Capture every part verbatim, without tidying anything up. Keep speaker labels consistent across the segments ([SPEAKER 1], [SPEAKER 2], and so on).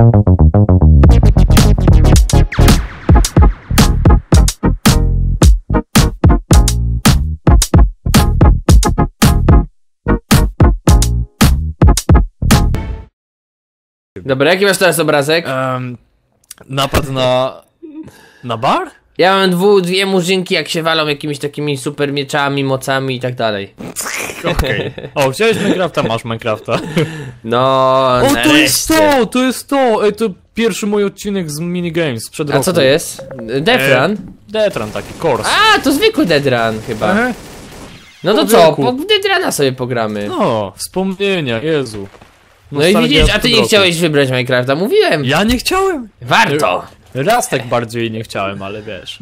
[SPEAKER 1] Dobra, jaki masz teraz obrazek?
[SPEAKER 2] Um, napad na... na bar?
[SPEAKER 1] Ja mam dwu, dwie murzynki, jak się walą jakimiś takimi super mieczami, mocami i tak dalej.
[SPEAKER 2] Okej. Okay. O, wziąłeś Minecrafta, masz Minecrafta.
[SPEAKER 1] No,
[SPEAKER 2] O,
[SPEAKER 1] nareszcie.
[SPEAKER 2] to jest to, to jest to! Ej, to pierwszy mój odcinek z minigames sprzed roku.
[SPEAKER 1] A co to jest? Death
[SPEAKER 2] E,
[SPEAKER 1] Run?
[SPEAKER 2] Death Run taki, course.
[SPEAKER 1] A, to zwykły Death Run chyba.
[SPEAKER 2] Aha.
[SPEAKER 1] No to
[SPEAKER 2] Po
[SPEAKER 1] co,
[SPEAKER 2] wieku.
[SPEAKER 1] po Death Runa sobie pogramy.
[SPEAKER 2] No, wspomnienia, Jezu.
[SPEAKER 1] No i widzisz, a ty nie chciałeś wybrać Minecrafta, mówiłem.
[SPEAKER 2] Ja nie chciałem.
[SPEAKER 1] Warto.
[SPEAKER 2] Raz tak bardziej nie chciałem, ale wiesz.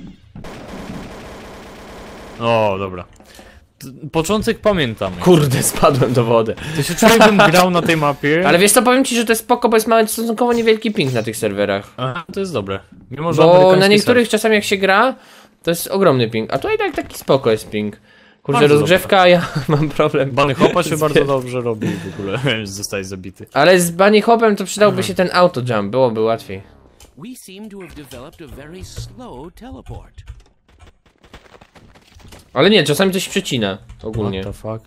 [SPEAKER 2] O, dobra. Początek pamiętam.
[SPEAKER 1] Kurde, spadłem do wody.
[SPEAKER 2] To się czuję, bym grał na tej mapie.
[SPEAKER 1] Ale wiesz co, powiem ci, że to jest spoko, bo jest mały, stosunkowo niewielki ping na tych serwerach.
[SPEAKER 2] Aha, to jest dobre. Mimo, że
[SPEAKER 1] Bo na
[SPEAKER 2] amerykański
[SPEAKER 1] niektórych
[SPEAKER 2] serw.
[SPEAKER 1] czasami jak się gra, to jest ogromny ping. A tutaj tak taki spoko jest ping. Kurde,
[SPEAKER 2] Bardzo
[SPEAKER 1] rozgrzewka, ja mam problem.
[SPEAKER 2] Bunny Hopa się bardzo dobrze robi w ogóle, zostaje zabity.
[SPEAKER 1] Ale z bunny hopem to przydałby się ten auto jump, byłoby łatwiej.
[SPEAKER 3] We seem to have developed a very slow teleport.
[SPEAKER 1] Ale nie, czasami coś przecina ogólnie.
[SPEAKER 2] What the fuck?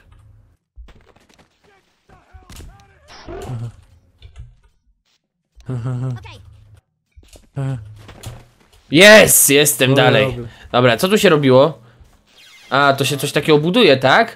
[SPEAKER 1] Jest, jestem
[SPEAKER 2] Dobra,
[SPEAKER 1] dalej.
[SPEAKER 2] dobra.
[SPEAKER 1] Dobra, co tu się robiło? A, to się coś takiego buduje, tak?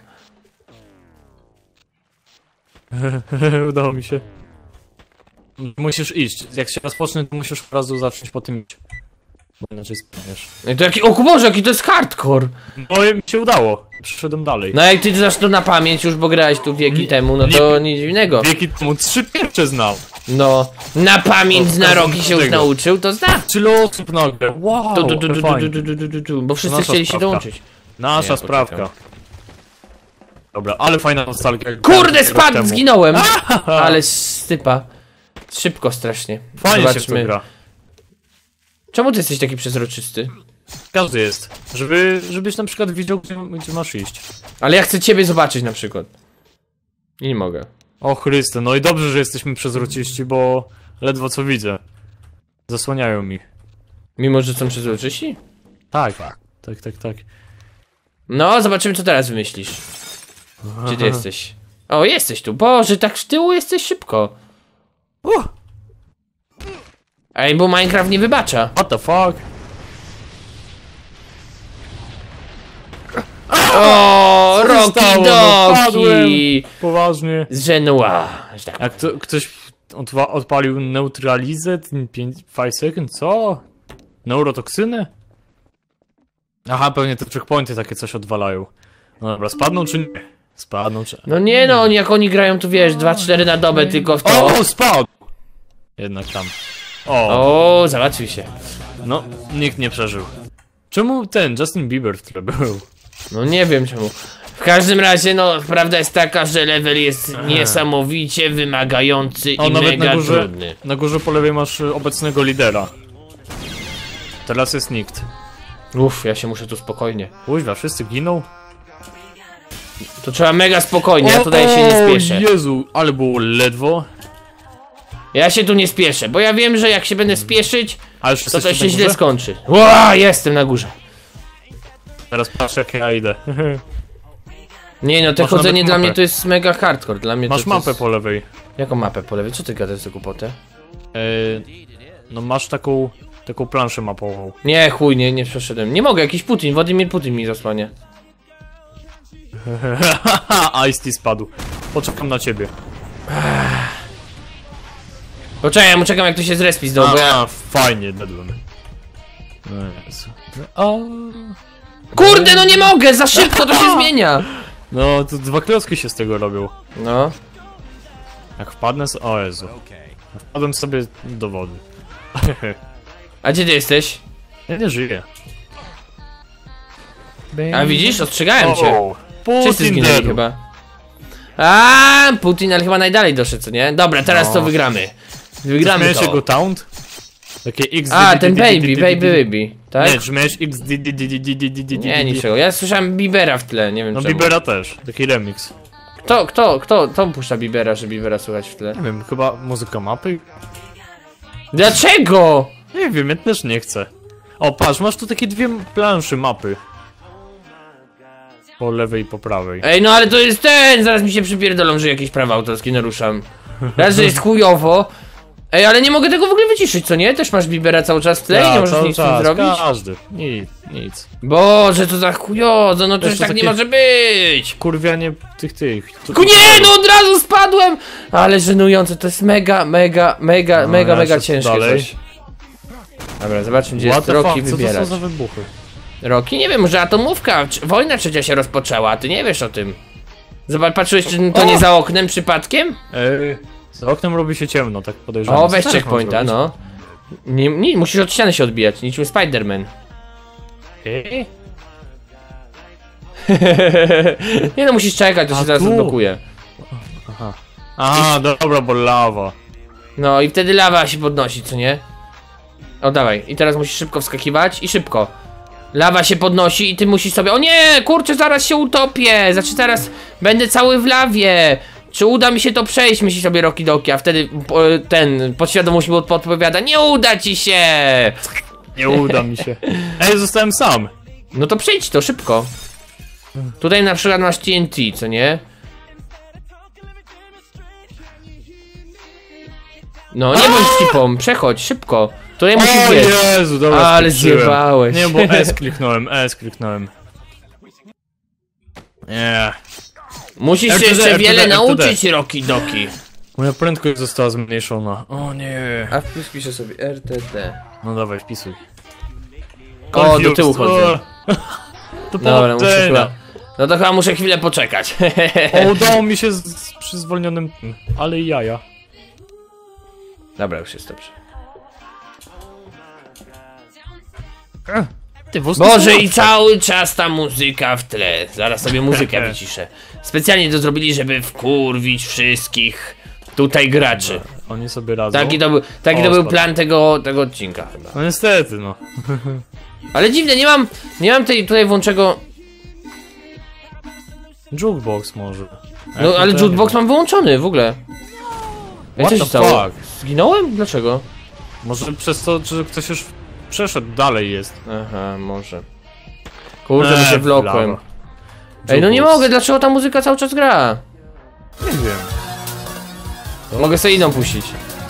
[SPEAKER 2] Udało mi się. Musisz iść. Jak się rozpocznie, to musisz od razu zacząć po tym iść. Bo inaczej spadniesz.
[SPEAKER 1] No i to jaki, o Boże, jaki to jest hardcore!
[SPEAKER 2] No i mi się udało. Przyszedłem dalej.
[SPEAKER 1] No jak ty znasz to na pamięć już, bo grałeś tu wieki
[SPEAKER 2] Nie-
[SPEAKER 1] temu, no
[SPEAKER 2] nie-
[SPEAKER 1] to nic dziwnego.
[SPEAKER 2] Wieki temu trzy pierwsze znał.
[SPEAKER 1] No, na pamięć
[SPEAKER 2] O,
[SPEAKER 1] zna roki się już
[SPEAKER 2] tego.
[SPEAKER 1] nauczył, to zna.
[SPEAKER 2] Tyle osób nagle. Wow,
[SPEAKER 1] Tu, tu, tu, tu, tu,
[SPEAKER 2] fajnie.
[SPEAKER 1] tu, tu, tu, tu, tu, bo wszyscy
[SPEAKER 2] Nasza
[SPEAKER 1] chcieli się
[SPEAKER 2] sprawka.
[SPEAKER 1] dołączyć.
[SPEAKER 2] Nasza
[SPEAKER 1] Ja
[SPEAKER 2] sprawka.
[SPEAKER 1] poczekam.
[SPEAKER 2] Dobra, ale fajna nostalgia.
[SPEAKER 1] Kurde,
[SPEAKER 2] Rok
[SPEAKER 1] spadł,
[SPEAKER 2] temu.
[SPEAKER 1] zginąłem! Ale stypa. Szybko strasznie.
[SPEAKER 2] Fajnie się w to gra.
[SPEAKER 1] Czemu ty jesteś taki przezroczysty?
[SPEAKER 2] Każdy jest. Żeby, żebyś na przykład widział, gdzie, gdzie masz iść.
[SPEAKER 1] Ale ja chcę ciebie zobaczyć na przykład. I nie mogę.
[SPEAKER 2] O Chryste, no i dobrze, że jesteśmy przezroczyści, bo ledwo co widzę. Zasłaniają mi.
[SPEAKER 1] Mimo, że są przezroczyści?
[SPEAKER 2] Tak, tak, tak, tak.
[SPEAKER 1] No, zobaczymy co teraz wymyślisz. Gdzie ty jesteś? O, jesteś tu. Boże, tak w tyłu jesteś szybko.
[SPEAKER 2] Uh,
[SPEAKER 1] Ej, bo Minecraft nie wybacza.
[SPEAKER 2] what the fuck?
[SPEAKER 1] O,
[SPEAKER 2] Co się
[SPEAKER 1] Rocky
[SPEAKER 2] stało? No,
[SPEAKER 1] Doki!
[SPEAKER 2] Poważnie.
[SPEAKER 1] Z Genua. że tak.
[SPEAKER 2] Jak to, ktoś odwa- odpalił neutralizę, pięć sekund, co? Neurotoksynę? Aha, pewnie te checkpointy takie coś odwalają. No dobra, spadną czy nie? Spadną czy...
[SPEAKER 1] No nie no, oni jak oni grają tu wiesz, dwa cztery na dobę tylko w to.
[SPEAKER 2] O, spadł! Jednak tam. O,
[SPEAKER 1] O, załatwił się.
[SPEAKER 2] no, nikt nie przeżył. Czemu ten Justin Bieber w tle był?
[SPEAKER 1] No nie wiem czemu. W każdym razie, no, prawda jest taka, że level jest niesamowicie wymagający
[SPEAKER 2] O,
[SPEAKER 1] i
[SPEAKER 2] nawet
[SPEAKER 1] mega
[SPEAKER 2] na górze,
[SPEAKER 1] trudny.
[SPEAKER 2] na górze po lewej masz y, obecnego lidera. Teraz jest nikt.
[SPEAKER 1] Uff, ja się muszę tu spokojnie.
[SPEAKER 2] Uźwa, wszyscy giną?
[SPEAKER 1] To trzeba mega spokojnie, ja tutaj się nie spieszę.
[SPEAKER 2] Jezu, ale było ledwo.
[SPEAKER 1] Ja się tu nie spieszę, bo ja wiem, że jak się będę spieszyć,
[SPEAKER 2] A już
[SPEAKER 1] to to
[SPEAKER 2] jesteście
[SPEAKER 1] się
[SPEAKER 2] na
[SPEAKER 1] źle
[SPEAKER 2] górze?
[SPEAKER 1] skończy. Ła, jestem na górze.
[SPEAKER 2] Teraz patrz jak ja idę.
[SPEAKER 1] Nie no, to
[SPEAKER 2] Masz
[SPEAKER 1] chodzenie
[SPEAKER 2] nawet
[SPEAKER 1] dla mnie
[SPEAKER 2] mapę.
[SPEAKER 1] to jest mega hardcore. Dla mnie
[SPEAKER 2] Masz
[SPEAKER 1] to, to
[SPEAKER 2] mapę
[SPEAKER 1] jest...
[SPEAKER 2] po lewej.
[SPEAKER 1] Jaką mapę po lewej? Co ty gadasz za głupotę?
[SPEAKER 2] Eee, no masz taką, taką planszę mapową.
[SPEAKER 1] Nie, chuj, nie, nie przeszedłem. Nie mogę, jakiś Putin, Władimir Putin mi zasłania.
[SPEAKER 2] Ice-T spadł. Poczekam na ciebie.
[SPEAKER 1] Poczekaj, ja mu czekam jak to się zrespi znowu, bo ja...
[SPEAKER 2] A, fajnie, dedłem. No Jezu. O.
[SPEAKER 1] Kurde, no nie mogę, za szybko to się zmienia!
[SPEAKER 2] No, to dwa klocki się z tego robią.
[SPEAKER 1] No.
[SPEAKER 2] Jak wpadnę s- o Jezu. Wpadłem sobie do wody.
[SPEAKER 1] A gdzie ty jesteś?
[SPEAKER 2] Ja nie żyję.
[SPEAKER 1] A widzisz, ostrzegałem cię.
[SPEAKER 2] O,
[SPEAKER 1] Wszyscy
[SPEAKER 2] Putin
[SPEAKER 1] zginęli
[SPEAKER 2] dead.
[SPEAKER 1] chyba. A, Putin, ale chyba najdalej doszedł, co nie? Dobra, teraz
[SPEAKER 2] No.
[SPEAKER 1] to wygramy. Wygramy
[SPEAKER 2] Miałeś
[SPEAKER 1] to.
[SPEAKER 2] jego taunt? Takie X.
[SPEAKER 1] A, ten baby, baby, baby, tak?
[SPEAKER 2] Nie, czy miałeś X. d- d- d- d- d- d- d-
[SPEAKER 1] Nie, niczego. Ja słyszałem Bibera w tle, nie wiem
[SPEAKER 2] No
[SPEAKER 1] czemu.
[SPEAKER 2] Bibera też, taki remix.
[SPEAKER 1] Kto, kto, kto, kto puszcza Bibera, że Bibera słychać w tle?
[SPEAKER 2] Nie wiem, chyba muzyka mapy?
[SPEAKER 1] Dlaczego?
[SPEAKER 2] Nie wiem, ja też nie chcę. O, patrz, masz tu takie dwie plansze mapy. Po lewej i po prawej.
[SPEAKER 1] Ej, no ale to jest ten! Zaraz mi się przypierdolą, że jakieś prawa autorskie naruszam. Raz, że jest chujowo. Ej, ale nie mogę tego w ogóle wyciszyć, co nie? Też masz Bibera cały czas w tle i nie możesz nic z tym zrobić?
[SPEAKER 2] Każdy. Nic, nic.
[SPEAKER 1] Boże, to za chujozo, no to już tak
[SPEAKER 2] takie-
[SPEAKER 1] nie może być!
[SPEAKER 2] Kurwianie tych, tych. Tu-
[SPEAKER 1] Ku nie, no od razu spadłem! Ale żenujące, to jest mega, mega, mega,
[SPEAKER 2] No,
[SPEAKER 1] mega,
[SPEAKER 2] ja
[SPEAKER 1] mega
[SPEAKER 2] się
[SPEAKER 1] ciężkie
[SPEAKER 2] dalej.
[SPEAKER 1] coś. Dobra, zobaczmy gdzie
[SPEAKER 2] What
[SPEAKER 1] jest
[SPEAKER 2] the
[SPEAKER 1] Rocky,
[SPEAKER 2] fuck, co to
[SPEAKER 1] wybierać.
[SPEAKER 2] są za wybuchy?
[SPEAKER 1] Rocky? Nie wiem, może atomówka, trz- wojna trzecia się rozpoczęła, a ty nie wiesz o tym. Zobacz, patrzyłeś, czy to nie za oknem przypadkiem?
[SPEAKER 2] Ej, za oknem robi się ciemno, tak podejrzewam.
[SPEAKER 1] O,
[SPEAKER 2] Co
[SPEAKER 1] weź
[SPEAKER 2] teraz mam
[SPEAKER 1] checkpointa,
[SPEAKER 2] zrobić?
[SPEAKER 1] no. Nie, nie, musisz od ściany się odbijać, niczym Spider-Man.
[SPEAKER 2] Ej?
[SPEAKER 1] Nie no, musisz czekać, to
[SPEAKER 2] A
[SPEAKER 1] się zaraz
[SPEAKER 2] tu?
[SPEAKER 1] odblokuje.
[SPEAKER 2] Aha. A, dobra, bo lawa.
[SPEAKER 1] No i wtedy lawa się podnosi, co nie? O, dawaj. I teraz musisz szybko wskakiwać i szybko. Lawa się podnosi i ty musisz sobie... O nie, kurczę, zaraz się utopię. Znaczy teraz będę cały w lawie. Czy uda mi się to przejść, myśli sobie Rocky Doki, a wtedy po, ten podświadomość mu podpowiada: nie uda ci się.
[SPEAKER 2] Nie uda mi się. Ej, zostałem sam.
[SPEAKER 1] No to przejdź to szybko. Tutaj na przykład masz T N T, co nie? No nie bądź cipą, przechodź szybko. Tutaj musisz
[SPEAKER 2] O
[SPEAKER 1] biec.
[SPEAKER 2] Jezu, dobra,
[SPEAKER 1] Ale
[SPEAKER 2] skoczyłem.
[SPEAKER 1] zjebałeś.
[SPEAKER 2] Nie, bo S kliknąłem, S kliknąłem. Nie.
[SPEAKER 1] Musisz
[SPEAKER 2] R
[SPEAKER 1] się
[SPEAKER 2] T D,
[SPEAKER 1] jeszcze
[SPEAKER 2] R T D,
[SPEAKER 1] wiele
[SPEAKER 2] R T D.
[SPEAKER 1] nauczyć, Rocky Doki.
[SPEAKER 2] Moja prędkość została zmniejszona. O nie.
[SPEAKER 1] A wpis piszę sobie R T D.
[SPEAKER 2] No dawaj, wpisuj.
[SPEAKER 1] O, do tyłu
[SPEAKER 2] Confused.
[SPEAKER 1] chodzę.
[SPEAKER 2] To
[SPEAKER 1] Dobra, muszę
[SPEAKER 2] powodzenia.
[SPEAKER 1] chyba... No to chyba muszę chwilę poczekać.
[SPEAKER 2] O, udało mi się z, z, przy zwolnionym... Ale i jaja.
[SPEAKER 1] Dobra, już jest dobrze.
[SPEAKER 2] Ty, wózki
[SPEAKER 1] Boże,
[SPEAKER 2] są
[SPEAKER 1] i
[SPEAKER 2] łatwe.
[SPEAKER 1] cały czas ta muzyka w tle. Zaraz sobie muzykę wyciszę. Specjalnie to zrobili, żeby wkurwić wszystkich tutaj graczy.
[SPEAKER 2] Oni sobie radzą.
[SPEAKER 1] Taki to był, taki
[SPEAKER 2] O,
[SPEAKER 1] to był
[SPEAKER 2] spadł.
[SPEAKER 1] plan tego, tego odcinka chyba.
[SPEAKER 2] No niestety, no.
[SPEAKER 1] Ale dziwne, nie mam, nie mam tej, tutaj włączego...
[SPEAKER 2] Jukebox może. A
[SPEAKER 1] No
[SPEAKER 2] jak
[SPEAKER 1] ale
[SPEAKER 2] to ja nie
[SPEAKER 1] jukebox
[SPEAKER 2] wiem.
[SPEAKER 1] mam wyłączony w ogóle. Ej,
[SPEAKER 2] What
[SPEAKER 1] co się
[SPEAKER 2] the
[SPEAKER 1] stało?
[SPEAKER 2] fuck?
[SPEAKER 1] Zginąłem? Dlaczego?
[SPEAKER 2] Może przez to, że ktoś już przeszedł dalej jest.
[SPEAKER 1] Aha, może. Kurde, bo
[SPEAKER 2] Eee,
[SPEAKER 1] się wlokłem.
[SPEAKER 2] lawa.
[SPEAKER 1] Ej, no nie
[SPEAKER 2] Jukebox.
[SPEAKER 1] mogę, dlaczego ta muzyka cały czas gra?
[SPEAKER 2] Nie wiem.
[SPEAKER 1] Mogę sobie inną puścić.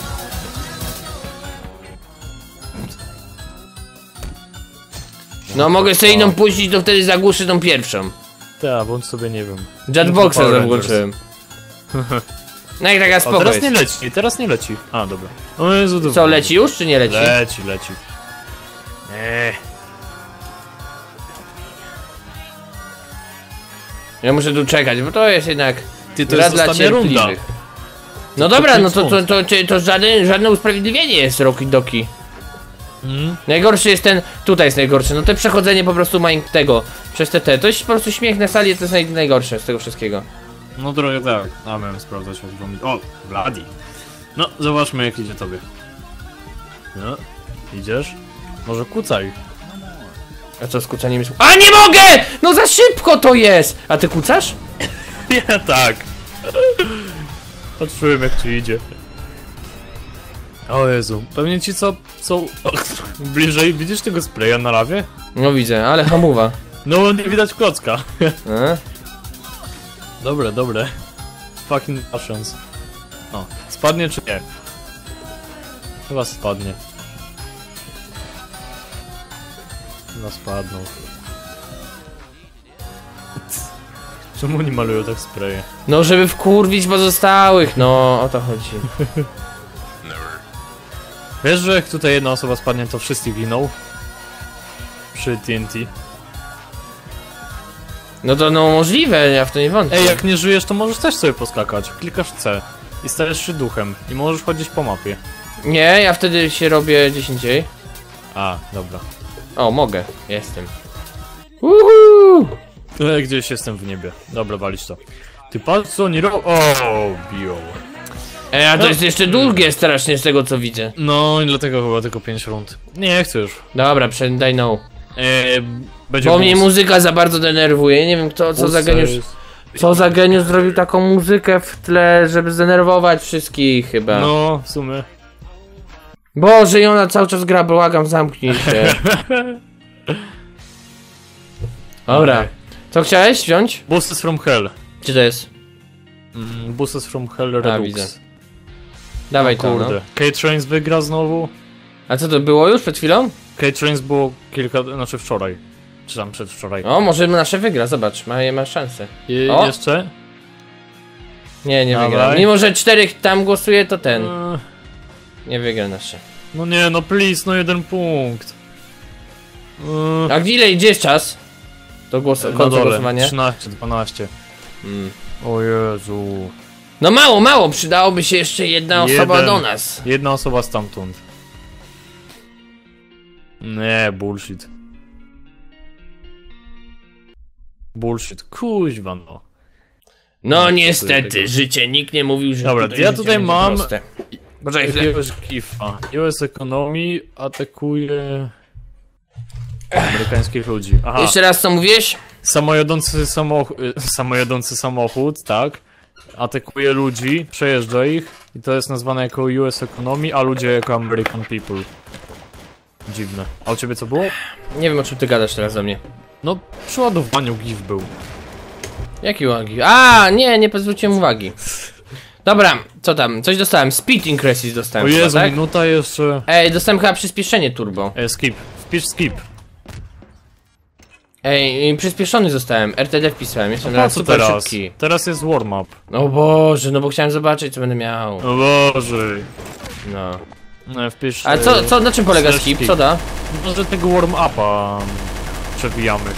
[SPEAKER 1] No mogę sobie inną puścić, to wtedy zagłuszę tą pierwszą.
[SPEAKER 2] Tak, bądź sobie nie wiem.
[SPEAKER 1] Jetboxa
[SPEAKER 2] Power
[SPEAKER 1] włączyłem. No i taka
[SPEAKER 2] O,
[SPEAKER 1] spoko
[SPEAKER 2] teraz
[SPEAKER 1] jest.
[SPEAKER 2] nie leci, teraz nie leci. A, dobra. O Jezu, dobra.
[SPEAKER 1] Co, leci już czy nie leci?
[SPEAKER 2] Leci, leci. Eee.
[SPEAKER 1] Ja muszę tu czekać, bo to jest jednak
[SPEAKER 2] Ty, to
[SPEAKER 1] gra
[SPEAKER 2] jest
[SPEAKER 1] dla
[SPEAKER 2] ostatnia runda.
[SPEAKER 1] cierpliwych. No
[SPEAKER 2] To
[SPEAKER 1] dobra,
[SPEAKER 2] pięć
[SPEAKER 1] no to, to,
[SPEAKER 2] sekund.
[SPEAKER 1] to, to, to żadne, żadne usprawiedliwienie jest Rocky Doki.
[SPEAKER 2] Mm.
[SPEAKER 1] Najgorszy jest ten, tutaj jest najgorszy, no te przechodzenie po prostu mań tego, przez te te, to jest po prostu śmiech na sali, to jest naj, najgorsze z tego wszystkiego.
[SPEAKER 2] No trochę tak. A, miałem sprawdzać jak wam... O, Bloody. No, zobaczmy jak idzie tobie. No, idziesz? Może kucaj.
[SPEAKER 1] A co z kucaniem jest? A nie mogę! No za szybko to jest! A ty kucasz?
[SPEAKER 2] Ja tak. Patrzyłem jak ci idzie. O Jezu, pewnie ci co są bliżej, widzisz tego spraya na lawie?
[SPEAKER 1] No widzę, ale hamuwa.
[SPEAKER 2] No nie widać klocka.
[SPEAKER 1] A?
[SPEAKER 2] Dobre, dobre. Fucking passions. O, spadnie czy nie? Chyba spadnie. Chyba spadną. Czemu nie malują tak spraye?
[SPEAKER 1] No żeby wkurwić pozostałych, no o to chodzi.
[SPEAKER 2] Wiesz, że jak tutaj jedna osoba spadnie, to wszyscy giną? Przy T N T.
[SPEAKER 1] No to no możliwe, ja w to nie wątpię.
[SPEAKER 2] Ej, jak nie żyjesz, to możesz też sobie poskakać. Klikasz C i stajesz się duchem i możesz chodzić po mapie.
[SPEAKER 1] Nie, ja wtedy się robię gdzieś indziej.
[SPEAKER 2] A, dobra.
[SPEAKER 1] O, mogę, jestem. Uhu!
[SPEAKER 2] E, gdzieś jestem w niebie. Dobra, walić to. Ty patrz co oni robią. O, biją.
[SPEAKER 1] Ej, a to jest jeszcze długie strasznie z tego co widzę.
[SPEAKER 2] No i dlatego chyba tylko pięć rund. Nie chcę już.
[SPEAKER 1] Dobra, przed- daj no.
[SPEAKER 2] E, będzie
[SPEAKER 1] Bo mnie
[SPEAKER 2] boost.
[SPEAKER 1] muzyka za bardzo denerwuje, nie wiem kto, co
[SPEAKER 2] Boost
[SPEAKER 1] za geniusz...
[SPEAKER 2] jest-
[SPEAKER 1] Co za geniusz zrobił taką muzykę w tle, żeby zdenerwować wszystkich chyba.
[SPEAKER 2] No, w sumie.
[SPEAKER 1] Boże, i ona cały czas gra, błagam, zamknij się. Dobra. Co chciałeś wziąć?
[SPEAKER 2] Bosses from Hell.
[SPEAKER 1] Gdzie to jest?
[SPEAKER 2] Mm, Bosses from Hell Redux.
[SPEAKER 1] A, widzę. Dawaj to, no.
[SPEAKER 2] Kurde. K-Trains wygra znowu.
[SPEAKER 1] A co to było już przed chwilą?
[SPEAKER 2] K-Trains było kilka, znaczy wczoraj. Czy tam przedwczoraj.
[SPEAKER 1] O, może nasze wygra, zobacz, ma, ma szansę.
[SPEAKER 2] I
[SPEAKER 1] O!
[SPEAKER 2] jeszcze?
[SPEAKER 1] Nie, nie
[SPEAKER 2] Dawaj.
[SPEAKER 1] wygra. Mimo, że czterech tam głosuje, to ten.
[SPEAKER 2] Eee,
[SPEAKER 1] Nie wygra nasze.
[SPEAKER 2] no nie, no please, no jeden punkt. Eee,
[SPEAKER 1] A ile, gdzie jest czas? Do głosu,
[SPEAKER 2] na
[SPEAKER 1] końca
[SPEAKER 2] dole,
[SPEAKER 1] głosowania?
[SPEAKER 2] trzynaście, dwanaście.
[SPEAKER 1] Mm.
[SPEAKER 2] O Jezu.
[SPEAKER 1] No mało, mało, przydałoby się jeszcze jedna osoba
[SPEAKER 2] Jeden.
[SPEAKER 1] do nas.
[SPEAKER 2] Jedna osoba stamtąd. Nie, bullshit. Bullshit, kuźwa no.
[SPEAKER 1] No
[SPEAKER 2] Nie,
[SPEAKER 1] niestety,
[SPEAKER 2] tego.
[SPEAKER 1] życie, nikt nie mówił, że
[SPEAKER 2] Dobra,
[SPEAKER 1] tutaj
[SPEAKER 2] ja
[SPEAKER 1] życie
[SPEAKER 2] tutaj
[SPEAKER 1] będzie
[SPEAKER 2] mam-
[SPEAKER 1] proste. Poczekaj chwilę.
[SPEAKER 2] Jakiegoś gifa. U S Economy atakuje amerykańskich ludzi. Aha,
[SPEAKER 1] Jeszcze raz co mówiłeś?
[SPEAKER 2] samojadący samochód, samojadący samochód, tak, atakuje ludzi, przejeżdża ich i to jest nazwane jako U S Economy, a ludzie jako American People. Dziwne. A u ciebie co było?
[SPEAKER 1] Nie wiem, o czym ty gadasz teraz do mnie.
[SPEAKER 2] No, przy ładowaniu gif był.
[SPEAKER 1] Jaki uwagi? A, nie, nie zwróciłem uwagi. Dobra, co tam? Coś dostałem. Speed increases
[SPEAKER 2] O
[SPEAKER 1] dostałem.
[SPEAKER 2] Jezu,
[SPEAKER 1] chyba, tak?
[SPEAKER 2] minuta jeszcze.
[SPEAKER 1] Ej, dostałem chyba przyspieszenie turbo.
[SPEAKER 2] E, skip. Wpisz skip.
[SPEAKER 1] Ej, i przyspieszony zostałem. R T D wpisałem. Jestem
[SPEAKER 2] No
[SPEAKER 1] teraz
[SPEAKER 2] co
[SPEAKER 1] super
[SPEAKER 2] teraz?
[SPEAKER 1] szybki.
[SPEAKER 2] Teraz jest warm-up.
[SPEAKER 1] O Boże, no bo chciałem zobaczyć, co będę miał.
[SPEAKER 2] O Boże.
[SPEAKER 1] No.
[SPEAKER 2] No, wpisz.
[SPEAKER 1] A co, co, na czym polega
[SPEAKER 2] slash
[SPEAKER 1] skip?
[SPEAKER 2] skip.
[SPEAKER 1] Co da?
[SPEAKER 2] Może tego warm-upa przewijamy.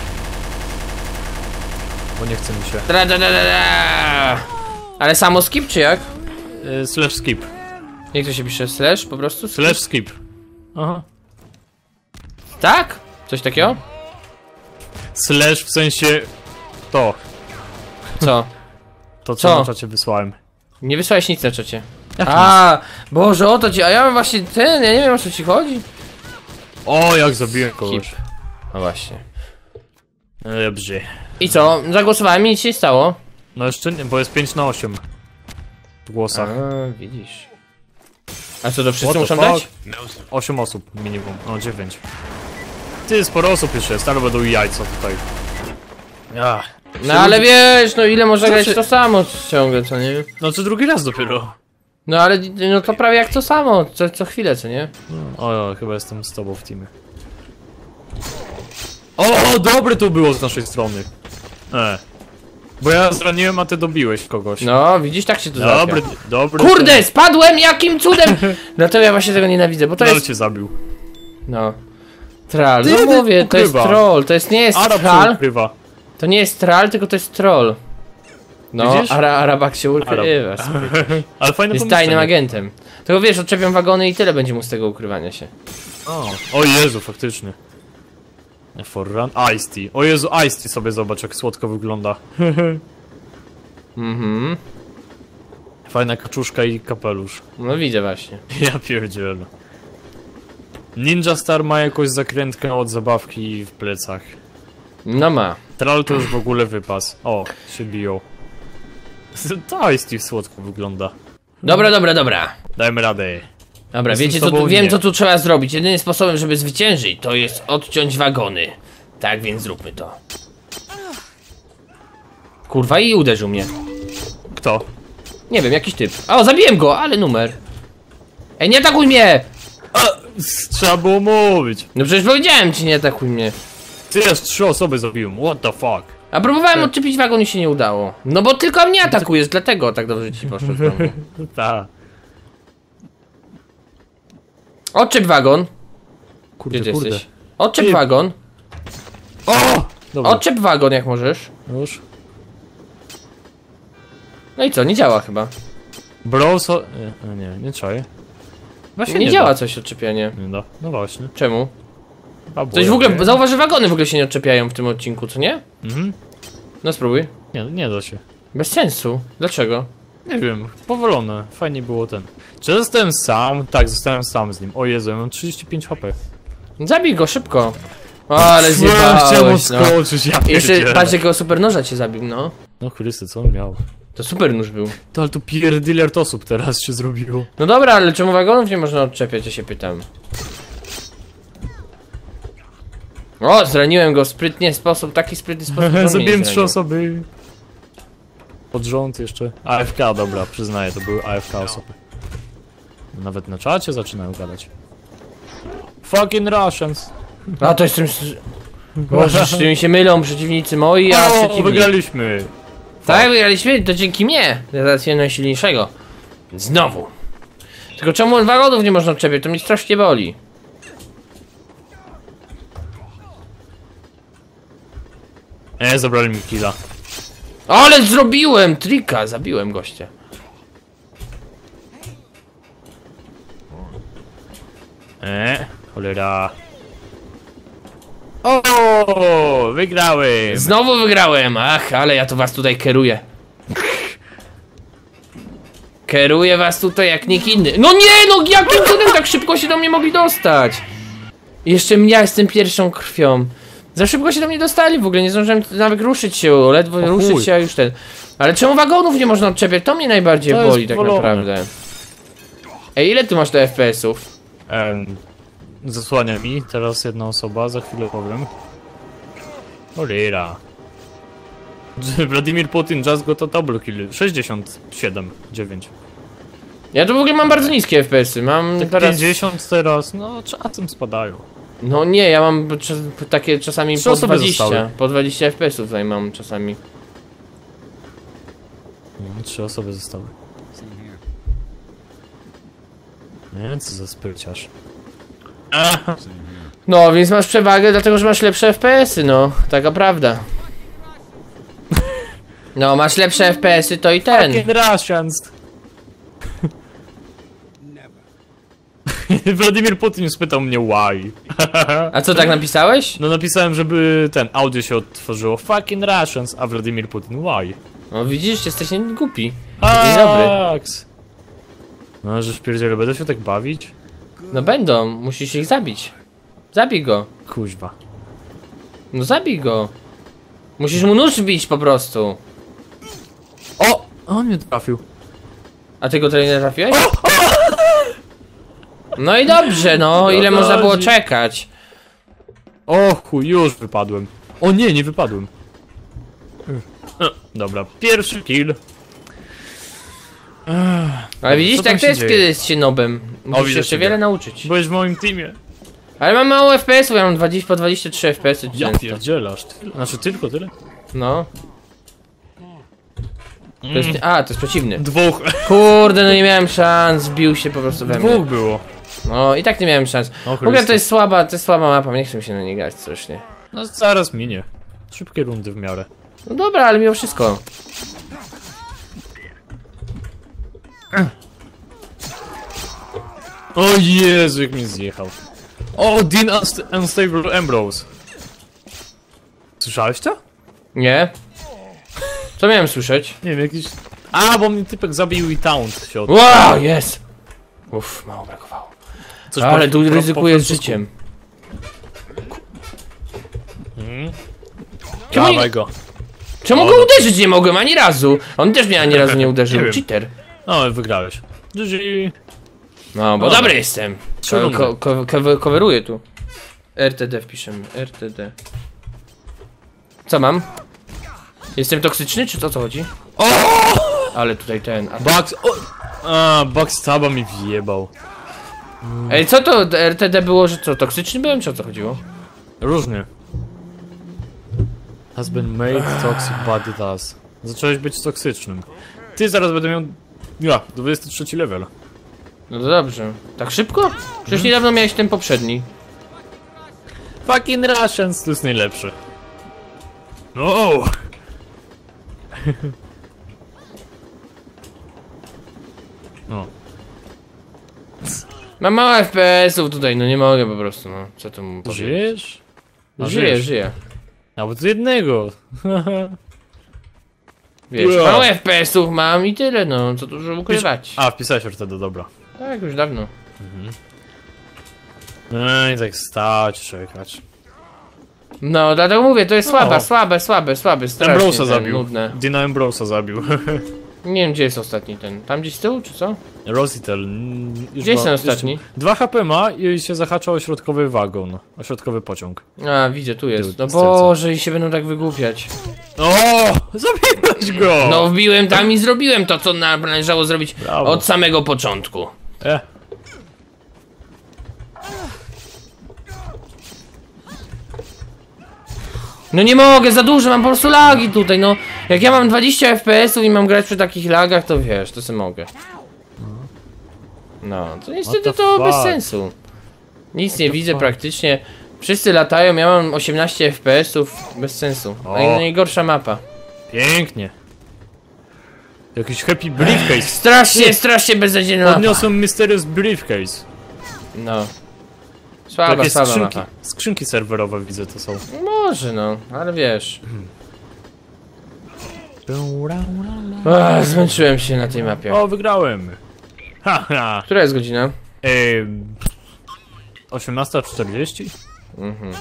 [SPEAKER 2] Bo nie chce mi się.
[SPEAKER 1] Tra, da, da, da, da. Ale samo skip, czy jak?
[SPEAKER 2] E, slash skip.
[SPEAKER 1] Jak to się pisze? Slash po prostu? Skip?
[SPEAKER 2] Slash skip. Aha.
[SPEAKER 1] Tak? Coś takiego?
[SPEAKER 2] Slash w sensie to.
[SPEAKER 1] Co?
[SPEAKER 2] To co,
[SPEAKER 1] Co?
[SPEAKER 2] na czacie wysłałem.
[SPEAKER 1] Nie wysłałeś nic na czacie.
[SPEAKER 2] Jak
[SPEAKER 1] A, Boże, o to ci, a ja mam właśnie ten, ja nie wiem, o co ci chodzi.
[SPEAKER 2] O, jak zabiłem kogoś.
[SPEAKER 1] Skip. No właśnie.
[SPEAKER 2] Dobrze.
[SPEAKER 1] I co? Zagłosowałem i nic się nie stało.
[SPEAKER 2] No jeszcze nie, bo jest pięć na osiem. W głosach.
[SPEAKER 1] A, widzisz. A co, to
[SPEAKER 2] What
[SPEAKER 1] wszyscy
[SPEAKER 2] the
[SPEAKER 1] muszą
[SPEAKER 2] fuck?
[SPEAKER 1] dać?
[SPEAKER 2] osiem osób minimum, no dziewięć. Ty, sporo osób już jest, ale będą jajca tutaj. Ja.
[SPEAKER 1] No ale wiesz, no ile można
[SPEAKER 2] Co
[SPEAKER 1] grać
[SPEAKER 2] się-
[SPEAKER 1] to samo ciągle, co nie?
[SPEAKER 2] No czy drugi raz dopiero?
[SPEAKER 1] No ale, no to prawie jak to samo, co, co chwilę, co nie?
[SPEAKER 2] O, chyba jestem z tobą w teamie. O, dobre to było z naszej strony. E. Bo ja zraniłem, a ty dobiłeś kogoś.
[SPEAKER 1] No, widzisz, tak się to
[SPEAKER 2] Dobry,
[SPEAKER 1] załatwia.
[SPEAKER 2] dobry.
[SPEAKER 1] Kurde, spadłem, jakim cudem! Dlatego ja właśnie tego nienawidzę, bo to
[SPEAKER 2] To
[SPEAKER 1] jest...
[SPEAKER 2] cię zabił.
[SPEAKER 1] No. Troll,
[SPEAKER 2] Ty,
[SPEAKER 1] no
[SPEAKER 2] ty
[SPEAKER 1] mówię, to jest
[SPEAKER 2] ukrywa.
[SPEAKER 1] troll, to jest, nie jest
[SPEAKER 2] Arab się
[SPEAKER 1] troll,
[SPEAKER 2] ukrywa.
[SPEAKER 1] to nie jest troll, tylko to jest troll. No,
[SPEAKER 2] Widzisz?
[SPEAKER 1] Ara Arabak się ukrywa,
[SPEAKER 2] Ale fajne
[SPEAKER 1] jest
[SPEAKER 2] pomysł.
[SPEAKER 1] tajnym agentem. Tylko wiesz, odczepiam wagony i tyle będzie mu z tego ukrywania się.
[SPEAKER 2] O, o Jezu, faktycznie. For run. Ice Tea. O Jezu, Ice Tea sobie zobacz, jak słodko wygląda.
[SPEAKER 1] Mhm,
[SPEAKER 2] Fajna kaczuszka i kapelusz.
[SPEAKER 1] no widzę właśnie.
[SPEAKER 2] Ja pierdzielę. Ninja Star ma jakąś zakrętkę od zabawki w plecach.
[SPEAKER 1] No ma.
[SPEAKER 2] Troll to już w ogóle wypas. O, się biją. To Ice Tea słodko wygląda.
[SPEAKER 1] Dobra, dobra, dobra.
[SPEAKER 2] Dajmy radę.
[SPEAKER 1] Dobra,
[SPEAKER 2] Jestem
[SPEAKER 1] wiecie
[SPEAKER 2] z
[SPEAKER 1] co
[SPEAKER 2] tobą
[SPEAKER 1] tu, wiem
[SPEAKER 2] nie.
[SPEAKER 1] co tu trzeba zrobić. Jedynym sposobem, żeby zwyciężyć, to jest odciąć wagony. Tak więc zróbmy to. Kurwa, i uderzył mnie.
[SPEAKER 2] Kto?
[SPEAKER 1] Nie wiem, jakiś typ. O, zabiłem go, ale numer. Ej, nie atakuj mnie!
[SPEAKER 2] A, trzeba było mówić.
[SPEAKER 1] No przecież powiedziałem ci, nie atakuj mnie.
[SPEAKER 2] Ty aż trzy osoby zabiłem. What the fuck?
[SPEAKER 1] A próbowałem odczepić wagon i się nie udało. No bo tylko mnie atakujesz, dlatego tak dobrze ci poszło znowu.
[SPEAKER 2] Ta.
[SPEAKER 1] Odczep wagon.
[SPEAKER 2] Kurde,
[SPEAKER 1] Gdzie ty
[SPEAKER 2] kurde.
[SPEAKER 1] jesteś? Odczep
[SPEAKER 2] Ty-
[SPEAKER 1] wagon.
[SPEAKER 2] O! Dobra,
[SPEAKER 1] Odczep wagon jak możesz.
[SPEAKER 2] już.
[SPEAKER 1] No i co, nie działa chyba.
[SPEAKER 2] Bro, so... Nie, nie, nie czaję. Właśnie
[SPEAKER 1] Nie,
[SPEAKER 2] nie
[SPEAKER 1] działa
[SPEAKER 2] da.
[SPEAKER 1] coś odczepianie.
[SPEAKER 2] Nie da. No właśnie.
[SPEAKER 1] Czemu?
[SPEAKER 2] A, bo
[SPEAKER 1] Coś
[SPEAKER 2] ja
[SPEAKER 1] w ogóle,
[SPEAKER 2] wiem.
[SPEAKER 1] zauważ, że wagony w ogóle się nie odczepiają w tym odcinku, co nie?
[SPEAKER 2] Mhm.
[SPEAKER 1] No spróbuj.
[SPEAKER 2] Nie, nie da się.
[SPEAKER 1] Bez sensu. Dlaczego?
[SPEAKER 2] Nie wiem, powolone. Fajnie było ten. Czy zostałem sam? Tak, zostałem sam z nim. O Jezu, ja mam trzydzieści pięć H P.
[SPEAKER 1] Zabij go szybko. O, ale
[SPEAKER 2] Chciałem
[SPEAKER 1] zjebałeś, no.
[SPEAKER 2] skoczyć, ja
[SPEAKER 1] Jeszcze
[SPEAKER 2] pierdzielę.
[SPEAKER 1] patrz jakiego super noża cię zabił, no.
[SPEAKER 2] No Chrysty, co on miał?
[SPEAKER 1] To super nóż był.
[SPEAKER 2] To ale tu pierdyler osób teraz się zrobiło.
[SPEAKER 1] No dobra, ale czemu wagonów nie można odczepiać, ja się pytam. O, zraniłem go w sprytnie sposób, taki sprytny sposób. że mnie
[SPEAKER 2] Zabiłem
[SPEAKER 1] nie
[SPEAKER 2] trzy
[SPEAKER 1] zranił.
[SPEAKER 2] osoby. Pod rząd jeszcze. A F K, dobra, przyznaję, to były A F K osoby. Nawet na czacie zaczynają gadać. Fucking Russians.
[SPEAKER 1] A to jestem... Boże, z tymi się mylą przeciwnicy moi, a
[SPEAKER 2] O,
[SPEAKER 1] przeciwni.
[SPEAKER 2] wygraliśmy.
[SPEAKER 1] Tak, wygraliśmy, to dzięki mnie. Ja teraz jestem najsilniejszego. Znowu. Tylko czemu wagonów nie można odczepiać? To mnie strasznie boli.
[SPEAKER 2] E, zabrali mi killa.
[SPEAKER 1] Ale zrobiłem trika, zabiłem gościa.
[SPEAKER 2] E, cholera. O, wygrałem.
[SPEAKER 1] Znowu wygrałem, ach, ale ja to was tutaj kieruję. Kieruję was tutaj jak nikt inny. No nie, no jakim cudem tak szybko się do mnie mogli dostać? Jeszcze ja jestem pierwszą krwią. Za szybko się do mnie dostali, w ogóle nie zdążyłem nawet ruszyć się, ledwo
[SPEAKER 2] O
[SPEAKER 1] ruszyć
[SPEAKER 2] chuj.
[SPEAKER 1] się, a już ten. Ale czemu wagonów nie można odczepiać? To mnie najbardziej
[SPEAKER 2] To jest
[SPEAKER 1] boli tak
[SPEAKER 2] powolone.
[SPEAKER 1] naprawdę. Ej, ile tu masz te F P S-ów?
[SPEAKER 2] E, zasłania mi teraz jedna osoba, za chwilę powiem. Cholera. Wladimir Putin just got a double kill. sześćdziesiąt siedem, dziewięć.
[SPEAKER 1] Ja tu w ogóle mam bardzo niskie F P S-y, mam
[SPEAKER 2] Tak
[SPEAKER 1] teraz...
[SPEAKER 2] pięćdziesiąt teraz, no czasem spadają.
[SPEAKER 1] No nie, ja mam czas, takie czasami
[SPEAKER 2] Trzy
[SPEAKER 1] po
[SPEAKER 2] osoby
[SPEAKER 1] dwadzieścia,
[SPEAKER 2] zostały.
[SPEAKER 1] po dwadzieścia F P S-ów tutaj mam czasami.
[SPEAKER 2] No, trzy osoby zostały. Nie, co za spryciarz.
[SPEAKER 1] No, więc masz przewagę, dlatego że masz lepsze F P S-y, no, taka prawda. No, masz lepsze F P S-y, to i ten.
[SPEAKER 2] Fucking Russians! Wladimir Putin spytał mnie why.
[SPEAKER 1] A co, tak napisałeś?
[SPEAKER 2] No napisałem, żeby ten audio się odtworzyło. Fucking Russians, a Wladimir Putin why?
[SPEAKER 1] No widzisz, jesteś nie głupi. Dzień dobry.
[SPEAKER 2] Aks. No, że w pierdziele będę się tak bawić?
[SPEAKER 1] No będą, musisz ich zabić. Zabij go.
[SPEAKER 2] Kuźwa.
[SPEAKER 1] No zabij go. Musisz mu nóż wbić po prostu.
[SPEAKER 2] O! On mnie trafił.
[SPEAKER 1] A ty go tutaj nie trafiłeś? No i dobrze, no, ile można było czekać?
[SPEAKER 2] O chuj, już wypadłem. O nie, nie wypadłem. E, Dobra, pierwszy kill.
[SPEAKER 1] Ale widzisz,
[SPEAKER 2] co tam
[SPEAKER 1] tak to
[SPEAKER 2] się
[SPEAKER 1] jest,
[SPEAKER 2] dzieje?
[SPEAKER 1] kiedy jest się nobem. Musisz
[SPEAKER 2] widzę
[SPEAKER 1] jeszcze
[SPEAKER 2] ciebie.
[SPEAKER 1] wiele nauczyć.
[SPEAKER 2] Byłeś w moim teamie.
[SPEAKER 1] Ale mam mało F P S-ów, ja mam dwadzieścia, po dwadzieścia trzy F P S-y
[SPEAKER 2] Ja
[SPEAKER 1] często.
[SPEAKER 2] pierdzielasz. Tyle. Znaczy tylko tyle?
[SPEAKER 1] No. To jest, a, to jest przeciwny.
[SPEAKER 2] Dwóch.
[SPEAKER 1] Kurde, no nie miałem szans, zbił się po prostu we mnie.
[SPEAKER 2] Dwóch było.
[SPEAKER 1] No i tak nie miałem szans.
[SPEAKER 2] O
[SPEAKER 1] W ogóle to
[SPEAKER 2] Chryste.
[SPEAKER 1] jest słaba, to jest słaba mapa, nie chcę mi się na nie grać strasznie.
[SPEAKER 2] No zaraz minie. Szybkie rundy w miarę.
[SPEAKER 1] No dobra, ale mimo wszystko.
[SPEAKER 2] O Jezu, jak mnie zjechał. O, Dean Unst Unstable Ambrose. Słyszałeś to?
[SPEAKER 1] Nie? Co miałem słyszeć?
[SPEAKER 2] Nie wiem, jakiś... A, bo mnie typek zabił i taunt się od...
[SPEAKER 1] Wow, jest! Uff, mało brakowało.
[SPEAKER 2] Coś
[SPEAKER 1] Ale
[SPEAKER 2] po-
[SPEAKER 1] tu
[SPEAKER 2] po-
[SPEAKER 1] ryzykuję
[SPEAKER 2] po
[SPEAKER 1] z
[SPEAKER 2] francusku.
[SPEAKER 1] życiem.
[SPEAKER 2] Hmm?
[SPEAKER 1] Czemu nie-
[SPEAKER 2] Dawaj go.
[SPEAKER 1] Czemu
[SPEAKER 2] O,
[SPEAKER 1] go
[SPEAKER 2] no.
[SPEAKER 1] uderzyć nie mogłem ani razu? On też mnie ani razu nie uderzył,
[SPEAKER 2] Nie wiem.
[SPEAKER 1] cheater.
[SPEAKER 2] No, wygrałeś. G G.
[SPEAKER 1] No, bo
[SPEAKER 2] Dobra.
[SPEAKER 1] dobry jestem.
[SPEAKER 2] Trzy
[SPEAKER 1] Ko
[SPEAKER 2] rundy.
[SPEAKER 1] ko ko ko coveruję tu. R T D wpiszemy, R T D. Co mam? Jestem toksyczny, czy to co chodzi? O! Ale tutaj ten... A...
[SPEAKER 2] Bugs... O! A, Bugs Taba mi wjebał.
[SPEAKER 1] Ej, co to R T D było, że co, toksyczny byłem, czy o co chodziło?
[SPEAKER 2] Różnie. Has been made toxic body does. Zacząłeś być toksycznym. Ty zaraz będę miał... Ja, dwudziesty trzeci level.
[SPEAKER 1] No to dobrze. Tak szybko? Przecież niedawno miałeś ten poprzedni.
[SPEAKER 2] Fucking Russians to jest najlepszy. No. No.
[SPEAKER 1] Mam mało F P S-ów tutaj, no nie mogę po prostu, no. Co tu mu powiedzieć?
[SPEAKER 2] Żyjesz? A
[SPEAKER 1] Żyję,
[SPEAKER 2] żyjesz.
[SPEAKER 1] żyję.
[SPEAKER 2] Nawet jednego.
[SPEAKER 1] Wiesz,
[SPEAKER 2] Ua.
[SPEAKER 1] mało F P S-ów mam i tyle, no. Co dużo ukrywać.
[SPEAKER 2] A, wpisałeś już wtedy, dobra.
[SPEAKER 1] Tak, już dawno.
[SPEAKER 2] No i tak stać, czekać.
[SPEAKER 1] No, dlatego mówię, to jest słabe,
[SPEAKER 2] O.
[SPEAKER 1] słabe, słabe, słabe, strasznie
[SPEAKER 2] Ambrosa
[SPEAKER 1] ten,
[SPEAKER 2] zabił.
[SPEAKER 1] nudne.
[SPEAKER 2] Dina Ambrosa zabił.
[SPEAKER 1] Nie wiem, gdzie jest ostatni ten. Tam gdzieś z tyłu, czy co?
[SPEAKER 2] Rositel. mm, już
[SPEAKER 1] Gdzie jest
[SPEAKER 2] ma-
[SPEAKER 1] ten ostatni?
[SPEAKER 2] już dwa H P ma i się zahacza o środkowy wagon. O środkowy pociąg.
[SPEAKER 1] A, widzę, tu jest.
[SPEAKER 2] Tył,
[SPEAKER 1] No
[SPEAKER 2] z serca.
[SPEAKER 1] Boże, i się będą tak wygłupiać.
[SPEAKER 2] O! Zabiłeś go!
[SPEAKER 1] No wbiłem tam i zrobiłem to, co należało zrobić
[SPEAKER 2] Brawo.
[SPEAKER 1] od samego początku.
[SPEAKER 2] E.
[SPEAKER 1] No nie mogę, za dużo, mam po prostu lagi tutaj, no. Jak ja mam dwadzieścia F P S ów i mam grać przy takich lagach, to wiesz, to sobie mogę. No, to niestety
[SPEAKER 2] What the
[SPEAKER 1] to bez
[SPEAKER 2] fuck?
[SPEAKER 1] sensu. Nic nie
[SPEAKER 2] the
[SPEAKER 1] widzę
[SPEAKER 2] fuck?
[SPEAKER 1] praktycznie. Wszyscy latają, ja mam osiemnaście F P S ów, bez sensu.
[SPEAKER 2] O.
[SPEAKER 1] Naj- Najgorsza mapa.
[SPEAKER 2] Pięknie. Jakiś happy briefcase.
[SPEAKER 1] Strasznie, strasznie beznadziejna mapa.
[SPEAKER 2] Podniosłem Mysterious Briefcase.
[SPEAKER 1] No. Słaba,
[SPEAKER 2] Takie
[SPEAKER 1] słaba
[SPEAKER 2] skrzynki,
[SPEAKER 1] mapa.
[SPEAKER 2] skrzynki serwerowe widzę to są.
[SPEAKER 1] Może no, ale wiesz. Ach, zmęczyłem się na tej mapie.
[SPEAKER 2] O, wygrałem. Ha, ha.
[SPEAKER 1] Która jest godzina?
[SPEAKER 2] Ej, osiemnasta czterdzieści?
[SPEAKER 1] Mhm.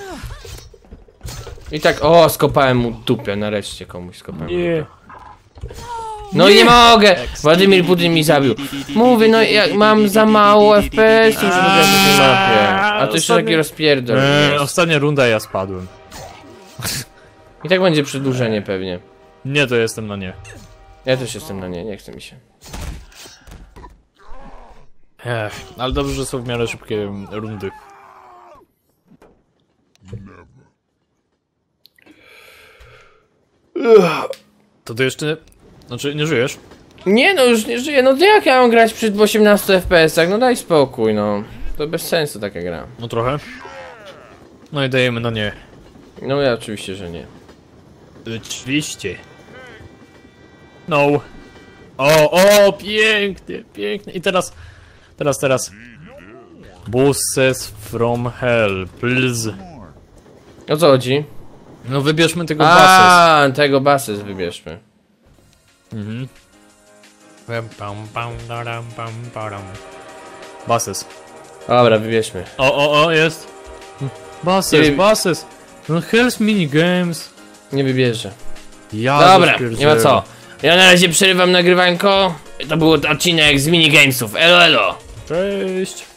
[SPEAKER 1] I tak, o, skopałem mu dupę, nareszcie komuś skopałem.
[SPEAKER 2] Nie.
[SPEAKER 1] No i nie mogę! Władimir Putin mi zabił. Mówię, no jak mam za mało F P S-ów, żeby grać na tej mapie. A to jeszcze taki rozpierdol.
[SPEAKER 2] Eee,
[SPEAKER 1] jest.
[SPEAKER 2] ostatnia runda ja spadłem.
[SPEAKER 1] I tak będzie przedłużenie pewnie.
[SPEAKER 2] Nie, to jestem na nie.
[SPEAKER 1] Ja też jestem na nie, nie chce mi się.
[SPEAKER 2] Ech, ale dobrze, że są w miarę szybkie rundy. To ty jeszcze... Znaczy, nie żyjesz?
[SPEAKER 1] Nie no, już nie żyję, no to jak ja mam grać przy osiemnastu F P S-ach? No daj spokój, no. To bez sensu taka gra.
[SPEAKER 2] No trochę. No i dajemy na nie.
[SPEAKER 1] No ja oczywiście, że nie.
[SPEAKER 2] Oczywiście. No. O, o, pięknie, pięknie. I teraz, teraz, teraz. Bosses from hell, please.
[SPEAKER 1] O co chodzi?
[SPEAKER 2] No wybierzmy tego Bosses.
[SPEAKER 1] A, tego bases wybierzmy.
[SPEAKER 2] Mhm. Bosses.
[SPEAKER 1] Dobra, wybierzmy.
[SPEAKER 2] O, o, o, jest. Bosses,
[SPEAKER 1] Nie-
[SPEAKER 2] Bosses. No Hell's Minigames.
[SPEAKER 1] Nie wybierze.
[SPEAKER 2] Ja
[SPEAKER 1] Dobra,
[SPEAKER 2] zapierdzielę.
[SPEAKER 1] nie ma co. Ja na razie przerywam nagrywanko. To był odcinek z minigamesów. Elo, elo.
[SPEAKER 2] Cześć.